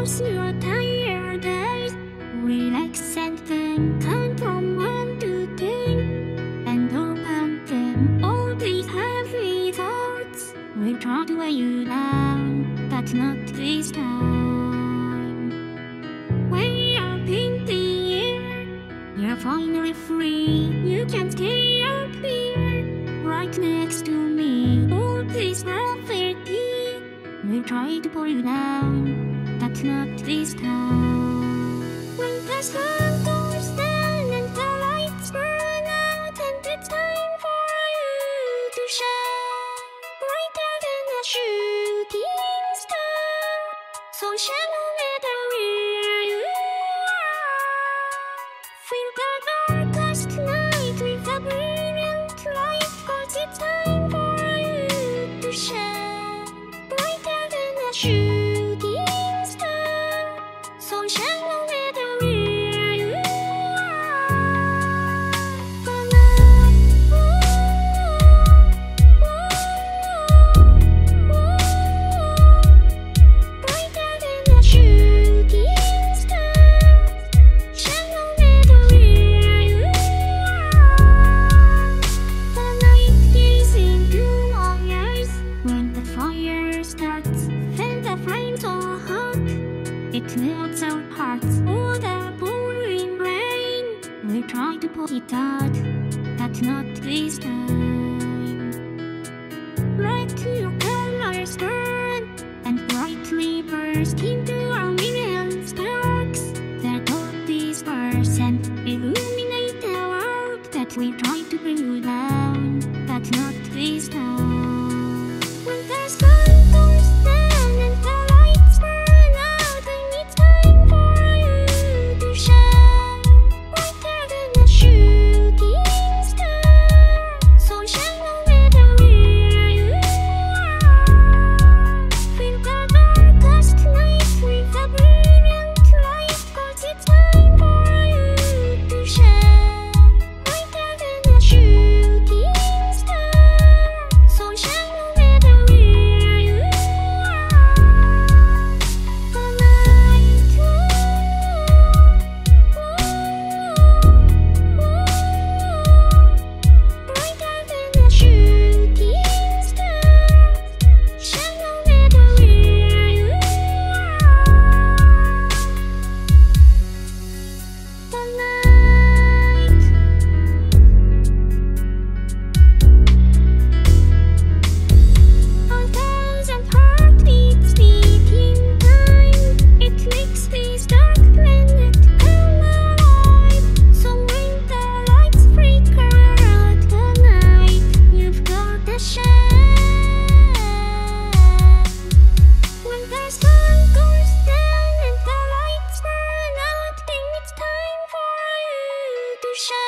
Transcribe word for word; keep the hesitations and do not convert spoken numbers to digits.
close your tired days. Relax and think, count from one to ten, and open them. All these heavy thoughts will try to weigh you down, but not this time. Way up in the air, you're finally free. You can stay up here, right next to me. All this gravity will try to pull you down, but not this time. When the sun goes down and the lights burn out, and it's time for you to shine brighter than a shooting star. So shine no matter where you are. Fill the darkest night with a brilliant light, 'cause it's time for you to shine brighter than a shooting star. So shine no matter where you are. The night, ooh, ooh, ooh, brighter than a shooting star. Shine no matter where you are. The night is into my eyes. When the fire starts, feel the flame so hot, it melts our hearts. Oh, the pouring rain, we try to pull it out, but not this time. Let your colors burn and brightly burst into a million sparks that all disperse and illuminate the world that we try to bring you down, but not this time. When the sun goes down and the lights burn out, and it's time for you to shine brighter than a shooting star. So shine no matter where you are. Fill the darkest night with a brilliant light, 'cause it's time for you to shine brighter than a shooting star. So shine no matter where you are. The night, ooh, ooh, ooh, brighter than a shooting star. Shine no matter where you are. The night. A thousand heartbeats beating time, it makes this dark planet come alive. So when the lights flicker out the night, you've got to shine. When the sun goes down and the lights burn out, then it's time for you to shine.